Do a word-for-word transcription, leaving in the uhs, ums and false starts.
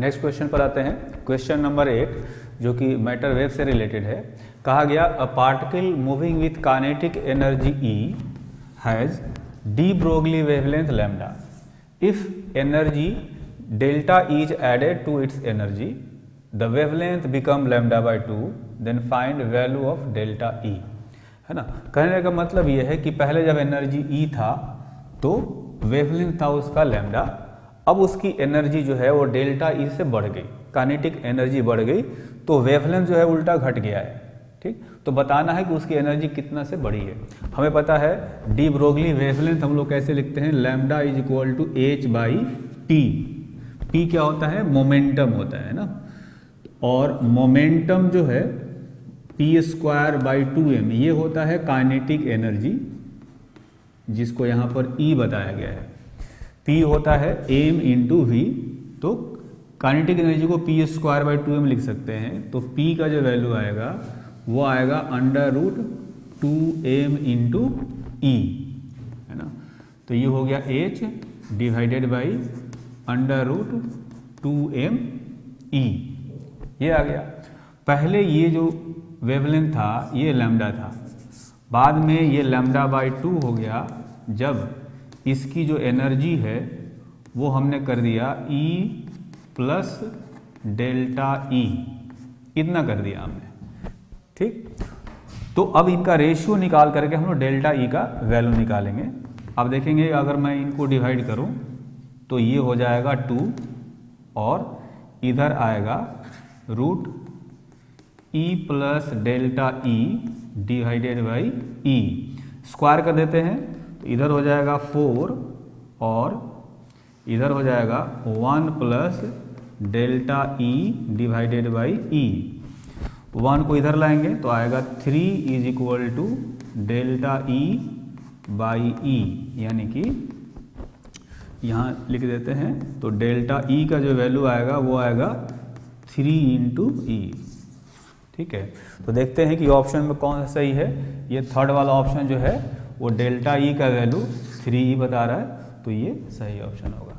Next question पर आते हैं। क्वेश्चन नंबर एट जो कि मैटर वेव से रिलेटेड है। कहा गया a particle moving with kinetic energy E has de Broglie wavelength lambda. If energy delta is added to its energy the wavelength become lambda by two, then find value of delta E. है ना, कहने का मतलब यह है कि पहले जब एनर्जी E था तो वेवलेंथ था उसका लैम्डा, अब उसकी एनर्जी जो है वो डेल्टा ई से बढ़ गई, काइनेटिक एनर्जी बढ़ गई तो वेवलेंथ जो है उल्टा घट गया है। ठीक, तो बताना है कि उसकी एनर्जी कितना से बढ़ी है। हमें पता है डी ब्रोगली वेवलेंथ हम लोग कैसे लिखते हैं, lambda is equal to H by T. P क्या होता है, मोमेंटम होता है ना, और मोमेंटम जो है P square by two M ये होता है काइनेटिक एनर्जी, जिसको यहाँ पर ई बताया गया है। पी होता है एम इंटू वी, तो काइनेटिक एनर्जी को P square by two M लिख सकते हैं। तो पी का जो वैल्यू आएगा वो आएगा under root two M into E, है ना। तो ये हो गया H divided by under root two M E, ये आ गया। पहले ये जो वेवलेंथ था ये लैम्डा था, बाद में ये लैम्डा बाई टू हो गया जब इसकी जो एनर्जी है वो हमने कर दिया E प्लस डेल्टा ई, इतना कर दिया हमने। ठीक, तो अब इनका रेशियो निकाल करके हम लोग डेल्टा ई का वैल्यू निकालेंगे। अब देखेंगे अगर मैं इनको डिवाइड करूं तो ये हो जाएगा टू और इधर आएगा root E plus delta E divided by E, square कर देते हैं तो इधर हो जाएगा फोर और इधर हो जाएगा one plus delta E divided by E. One को इधर लाएंगे तो आएगा three is equal to delta E by E, यानी कि यहाँ लिख देते हैं तो डेल्टा ई का जो वैल्यू आएगा वो आएगा थ्री इंटू ई। ठीक है, तो देखते हैं कि ऑप्शन में कौन सा सही है। ये थर्ड वाला ऑप्शन जो है वो डेल्टा ई का वैल्यू थ्री ई बता रहा है, तो ये सही ऑप्शन होगा।